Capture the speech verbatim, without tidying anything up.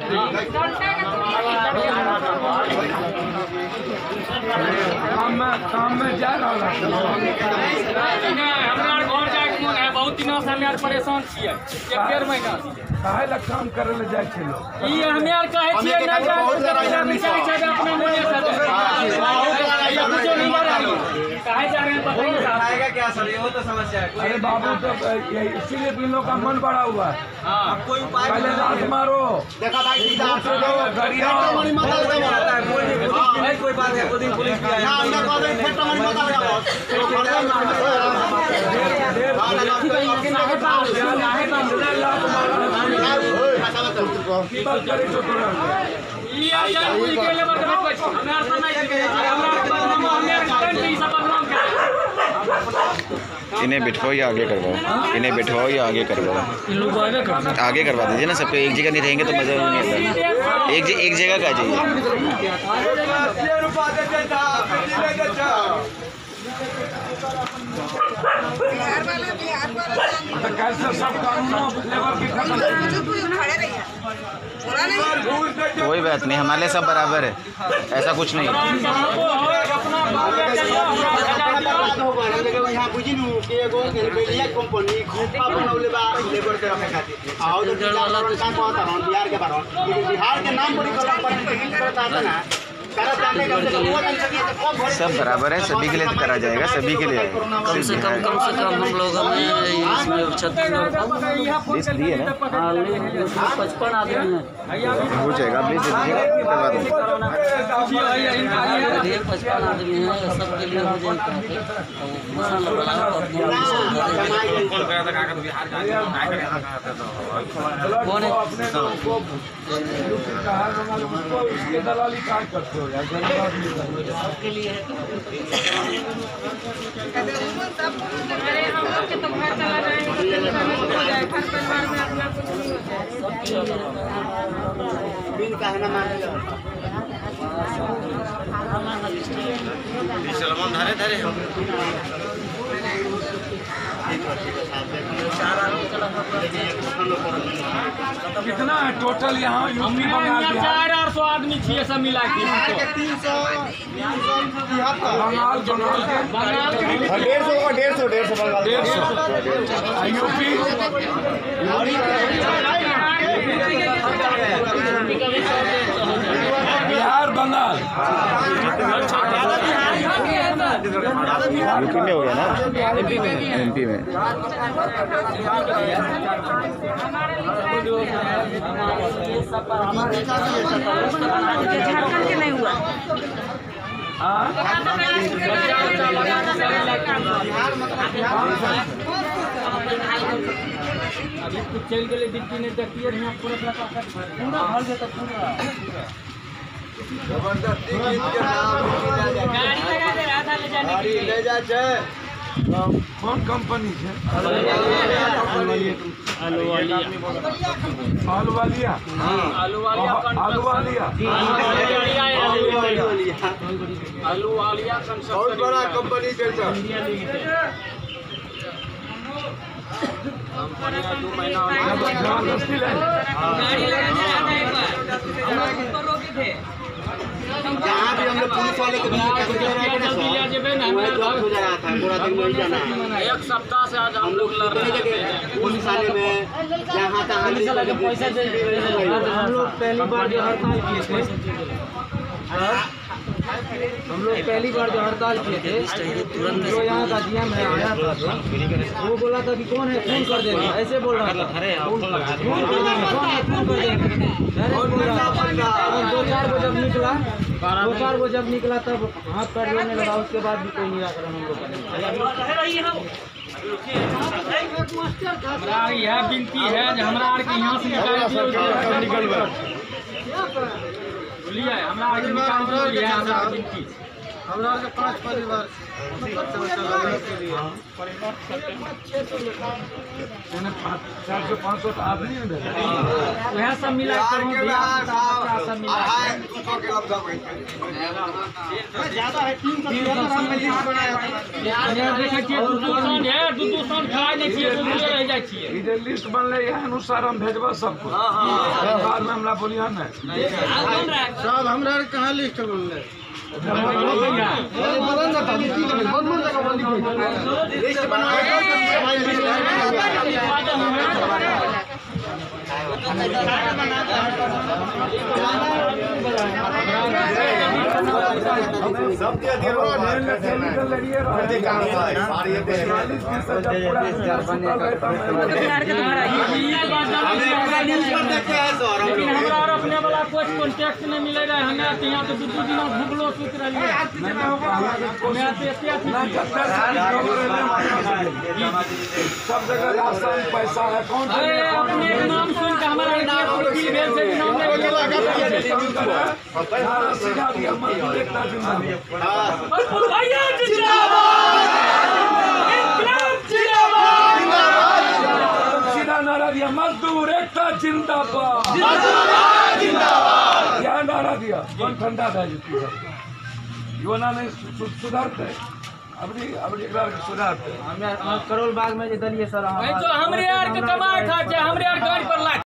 काम में काम में जा रहा है। हमरा घर जाके मन है, बहुत दिनों से हमे परेशान छियै, एक डेढ़ महीना काहे ला काम करे ले जाए छे लोग? ई हमे आर कहे छियै ना जाए विचार छै अपना मन से काहे जा रहे हैं बताइए साहब। आएगा क्या सर, ये हो तो समस्या है। अरे बाबू तो इसीलिए इन लोग का मन बड़ा हुआ है। हाँ, कोई उपाय पहले रात मारो, देखा भाई सीधा गरिया कोई बात है, दिन पुलिस की आया इन्हें बिठवाओ या आगे करवाओ, इन्हें बिठवाओ या आगे करवाओ। आगे करवा दीजिए ना, सब पे एक जगह नहीं रहेंगे तो मजा नहीं आता। एक ज, एक जगह का चाहिए। कोई बात नहीं, हमारे सब बराबर है, ऐसा कुछ नहीं। यहाँ बुझी नु कि एगो बेलिया कंपनी खोपा बनौले बा लेबर के रखे खातिर आओ तो वाला तो काम कहता हूं बिहार के बारे में, लेकिन बिहार के नाम बड़ी कलम पर करता है ना। सब बराबर है, सभी के लिए करा जाएगा, सभी के लिए। कम से कम कम से कम हम लोग हमें इसमें छत्तीस लिस्ट दिए ना, पचपन आदमी हैं, हो जाएगा। आप लिस्ट दीजिएगा, करवा देंगे। पचपन आदमी हैं, सबके लिए हो जाएगा। कौन है दलाली काट करते हो यार, सबके लिए है। अरे हम लोग के तो घर चला जाएंगे तो हो जाए, घर परिवार में अपना कुछ नहीं होता बिन काहे ना मारेगा सलमान धरे धरे कितना है टोटल यहाँ यूपी बंगाल बिहार? चार आठ सौ आदमी छियै सब मिला के। तीन सौ बंगाल बंगाल के डेढ़ सौ डेढ़ सौ डेढ़ सौ बंगाल डेढ़ सौ यूपी बिहार बंगाल यूपी में हो गया ना, एमपी में एमपी में झारखंड के नहीं हुआ। अभी कुछ चल गए डिप्टी ने देखिए पूरा पूरा भर देता पूरा जबरदस्ती गीत के नाम गाड़ी ले जा छे। कौन कंपनी है? आलूवालिया आलूवालिया आलूवालिया आलूवालिया आलूवालिया बहुत बड़ा कंपनी के सर। दो महीना जबरदस्ती ले जहाँ भी हम लोग पुलिस वाले के बीच हो जा रहा था, पूरा दिन वही जाना है। एक सप्ताह से आज हम लोग लड़ रहे हैं पुलिस वाले में जहाँ तहाँ पैसा हम लोग पहली बार जो हड़ताल किए थे हम लोग पहली बार जो हड़ताल किए थे जो यहाँ का डीएम है आया था, वो बोला था कि कौन है फोन कर देंगे, ऐसे बोल रहा था फोन कर देंगे, कौन है फोन कर देंगे। दो चार को जब निकला दो चार को जब निकला तब हाथ पैर जोड़ने लगा, उसके बाद भी कोई निराकरण हम लोग का नहीं। हमरा यह विनती है जो हमरा आर के यहाँ से निकाल बोलिए हमरा आर के निकाल दिया, हमरा विनती हमरा के पांच परिवार चार सौ पाँच सौ तो आदमी है वह सब मिला बिहार के बिहार साहब सब मिला अढ़ाई दो सौ के लगभग ज्यादा है तीन सौ तिहत्तर हम लिस्ट बनाया देखै छियै दू दू सन है दू दू सन खाय नहीं छियै दू दू रह जाइ छियै ई जे लिस्ट बनले है अनुसार हम भेजबा सबको बाद में हमरा बोलिया ना सब हमरा कहाँ लिस्ट बनले लिस्ट बनवाया भाई सबके लेकिन हमरा और अपने वाला कोई कांटेक्ट नहीं मिले रहे हमें यहाँ तो दू दू दिन भूखलो सुत रही सब जगह राशन पैसा है कौन अपने नाम सुन के हमारा भेल से नाम सीधा दिया मजदूर एकता सीधा नारा दिया मजदूर एकता जिंदाबाद क्या नारा दिया कौन ठंडा था युवा नहीं सुधारते अपनी अपनी सुधारते करोल बाग में जे दलिए सर तो हमरे यार के कमाए खा हमरे यार गाड़ी पर ला